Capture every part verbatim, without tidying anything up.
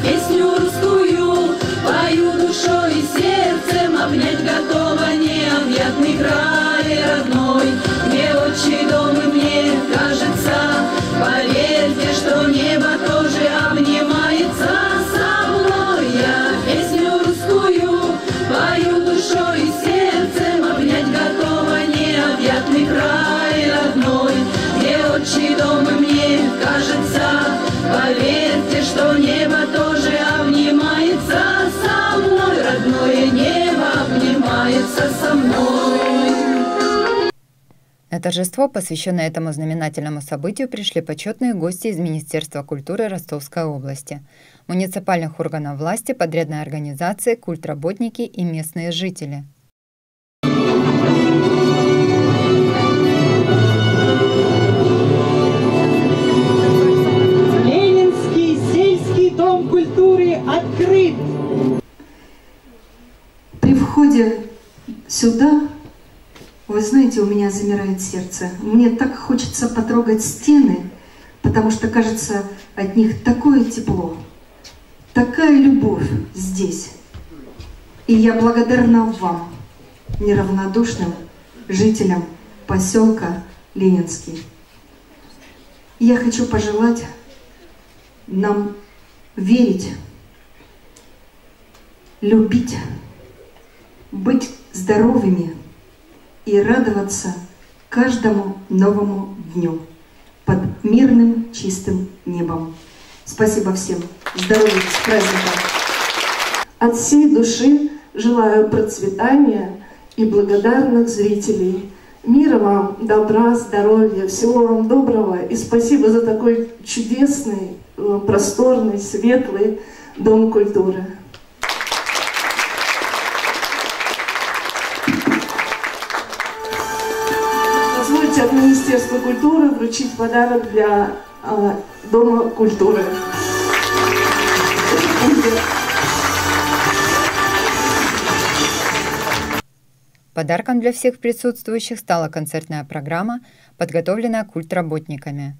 песню русскую пою душой и сердцем, обнять готова необъятный край родной, где отчий дом и мне кажется, поверьте, что небо тоже обнимается со мной. Я песню русскую пою душой и сердцем, обнять готова необъятный край родной, где отчий дом и мне кажется, поверьте, что небо тоже обнимается со мной, родное небо обнимается со мной. На торжество, посвященное этому знаменательному событию, пришли почетные гости из Министерства культуры Ростовской области, муниципальных органов власти, подрядной организации, культработники и местные жители. Ленинский сельский дом культуры открыт. При входе сюда, вы знаете, у меня замирает сердце. Мне так хочется потрогать стены, потому что, кажется, от них такое тепло, такая любовь здесь. И я благодарна вам, неравнодушным жителям поселка Ленинский. Я хочу пожелать нам верить, любить, быть здоровыми и радоваться каждому новому дню под мирным чистым небом. Спасибо всем. Здоровья, с праздником! От всей души желаю процветания и благодарных зрителей. Мира вам, добра, здоровья, всего вам доброго. И спасибо за такой чудесный, просторный, светлый Дом культуры. Позвольте от Министерства культуры вручить подарок для э, Дома культуры. Подарком для всех присутствующих стала концертная программа, подготовленная культработниками.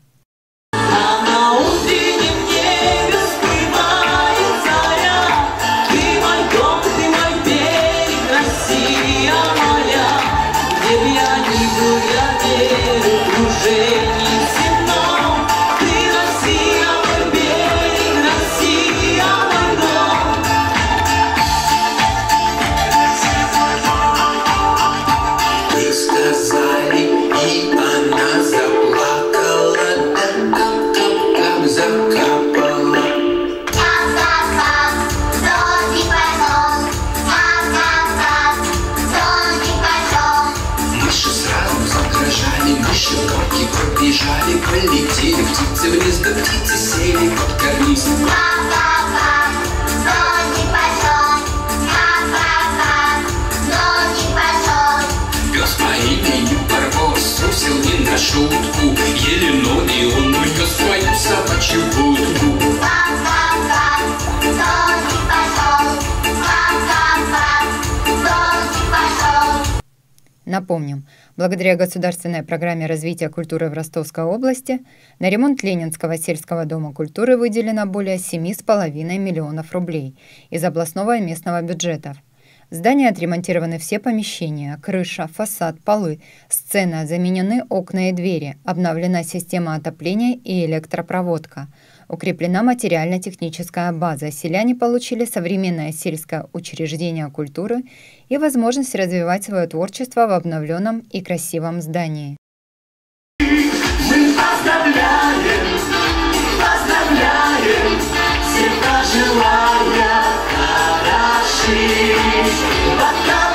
Бежали, полетели, птицы вниз, да птицы сели под карниз. Ка-ка-ка, но не пойдет. Ка-ка-ка, но не пойдет. Пес по имени Барбос трусил не на шутку, еле ноги он только свою собачью будку. Ка-ка-ка, но не пойдет. Ка-ка-ка, но не пойдет. Напомним, благодаря государственной программе развития культуры в Ростовской области на ремонт Ленинского сельского дома культуры выделено более семи с половиной миллионов рублей из областного и местного бюджетов. В здании отремонтированы все помещения, крыша, фасад, полы, сцена, заменены окна и двери, обновлена система отопления и электропроводка. Укреплена материально-техническая база, селяне получили современное сельское учреждение культуры и возможность развивать свое творчество в обновленном и красивом здании. Мы поздравляем, поздравляем, всегда желая хороших.